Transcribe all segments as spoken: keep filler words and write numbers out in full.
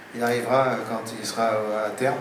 il arrivera quand il sera à terme.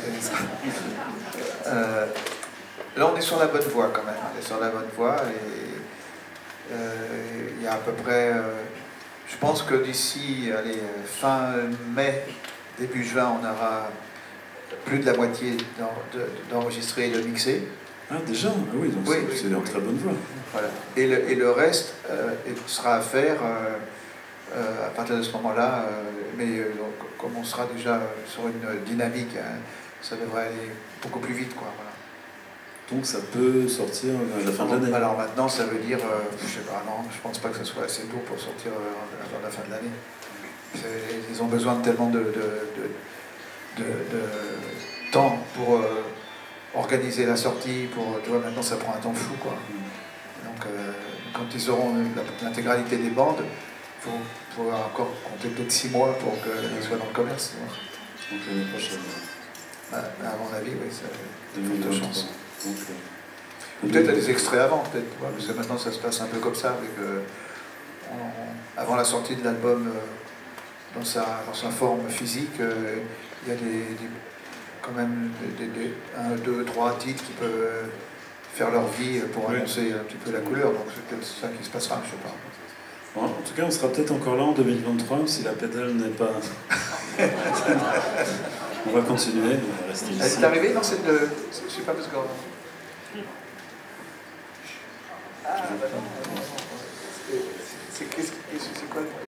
Euh, là, on est sur la bonne voie quand même. On est sur la bonne voie et euh, il y a à peu près. Euh, je pense que d'ici, allez, fin mai, début juin, on aura plus de la moitié d'enregistrés et de mixés. Ah, déjà? Ah oui, donc oui, c'est oui, en oui. très bonne voie. Voilà. Et, le, et le reste euh, sera à faire euh, euh, à partir de ce moment-là. Euh, mais euh, donc, comme on sera déjà sur une dynamique, hein, ça devrait aller beaucoup plus vite, quoi. Voilà. Donc ça peut sortir à la fin de l'année. Alors maintenant, ça veut dire, euh, je sais pas, non, je pense pas que ce soit assez tôt pour sortir euh, à la fin de l'année. Ils ont besoin de tellement de, de, de, de, de temps pour euh, organiser la sortie, pour, tu vois, maintenant ça prend un temps fou, quoi. Donc euh, quand ils auront l'intégralité des bandes, il faut, faut encore compter peut-être six mois pour qu'ils soient dans le commerce. Donc l'année prochaine. À, à mon avis, oui, ça a de chance. Donc, ou peut-être à des extraits avant, peut-être, parce que maintenant ça se passe un peu comme ça, avec, euh, on, avant la sortie de l'album, euh, dans, sa, dans sa forme physique, euh, il y a des, des, quand même des, des, un, deux, trois titres qui peuvent faire leur vie pour oui. annoncer un petit peu la couleur, donc c'est peut-être ça qui se passera, je sais pas. Bon, en tout cas, on sera peut-être encore là en deux mille vingt-trois, si la pédale n'est pas... On va continuer, on va rester ici. Elle est arrivée dans cette... Euh, je sais pas, parce que... Ah, bah non, non, non. C'est quoi?